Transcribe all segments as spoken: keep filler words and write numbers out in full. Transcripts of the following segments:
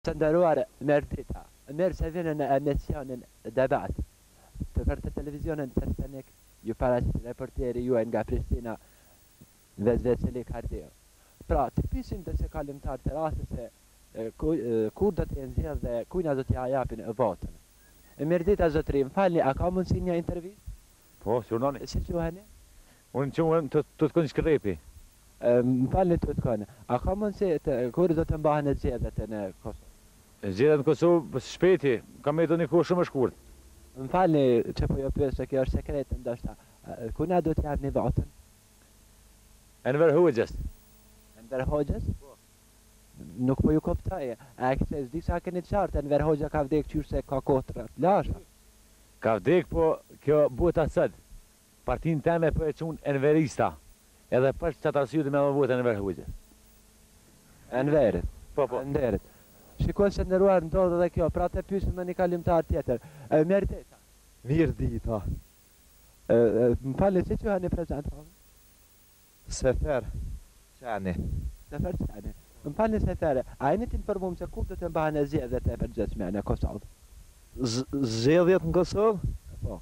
Të nderuar Merdita, mirë se vini në emisionin Debat. Për të televizionin Trstenik, ju paraqit reporteri juaj nga Prishtina, Vezveseli Kardio. Pra, të pyesim të se kalimtar të rastit se kur do të nxjerrë dhe kujna do t'ja japin votën. Merdita zotëri, më falni, a ka mundësi një intervistë? Po, surnoni. Si quheni? Unë quhem të të të kënë shkrepi. Më falni të të kënë, a ka mundësi të kur do të mbahen e zgjedhjet në Kosovë? Zgjedhjet në Kosovë shpejti, ka me të një kohë shumë e shkurt. Më falni që po jo pyes se kjo është sekret ndoshta. Kuna do të japni votën? Enver Hoxhës. Enver Hoxhës? Po. Nuk po ju kuptoj. A e kështë disa keni të qartë, Enver Hoxha ka vdek qyrë se ka kotra të lasha? Ka vdek, po kjo buhet atësët. Partin teme po e qunë Enverista. Edhe për që të arsyet me dhe buhet Enver Hoxhës. Enverit? Po, po. Enverit. Shikoj se ndëruar ndodhë dhe kjo, pra të pyesim me një kalimtar tjetër. Merdita. Merdita. Më falni, si quheni prezant? Sefer Qani. Sefer Qani. Më falni Sefere, a jeni të informuar se kur do të mbahen e zgjedhjet e përgjithshme në Kosovë? Zgjedhjet në Kosovë? Po.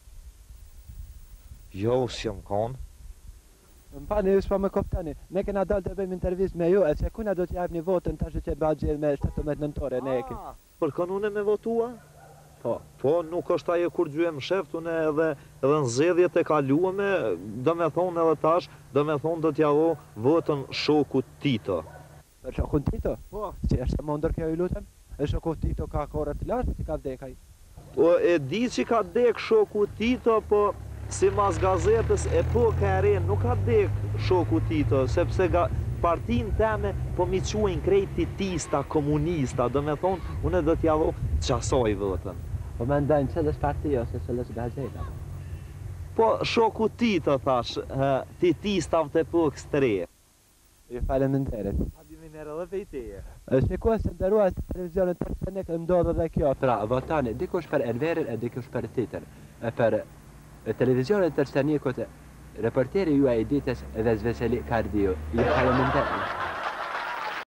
Jo, s'jam konë. Më falni, ju s'po më kuptoni. Ne kena dalë të bëjmë intervistë me ju, e se kuna do t'ja japni votën tash që bëhet zgjedhje me shtatëmbëdhjetë nëntore, ne e kemi. Për kanune me votua? Po. Po, nuk është ajo kur gjyem sheft, une edhe edhe në zgjedhjet e kaluame, do me thonë edhe tash, do me thonë do t'ja vo votën shoku Tito. Për shokun Tito? Po. Si është e mundur kjo, ju lutem? E shoku Tito ka kohë të lashtë si ka vdek ai? Po, e di që ka dek shoku Tito, po si mas gazetës e po ka re nuk ka dek shoku Tito, sepse ga partin teme po mi quajnë krejt titista, komunista, do me thonë, une do t'ja vo qasoj votën. Po me ndajnë qëllës parti ose qëllës gazeta? Po, shoku Tito, thash, titistav të pokës të re. Ju faleminderit. Edhe vejteje. Shikoj se ndëruar të televizionit Trstenik ndodhë dhe kjo. Pra, votani, dikush për Enverin e dikush për tjetër. Për televizionit Trstenikut, reporteri juaj i ditës Vezveseli Kardio. Ju faleminderit.